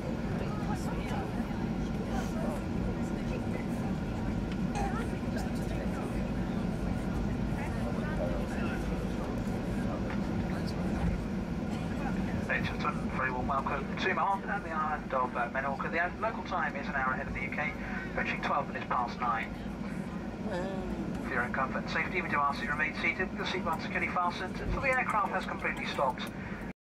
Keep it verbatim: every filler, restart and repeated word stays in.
Very warm welcome to Mahon and the island of uh, Menorca. The local time is an hour ahead of the U K, approaching twelve minutes past nine. For your own comfort and safety, we do ask that you remain seated with the seatbelt securely fastened until the aircraft has completely stopped.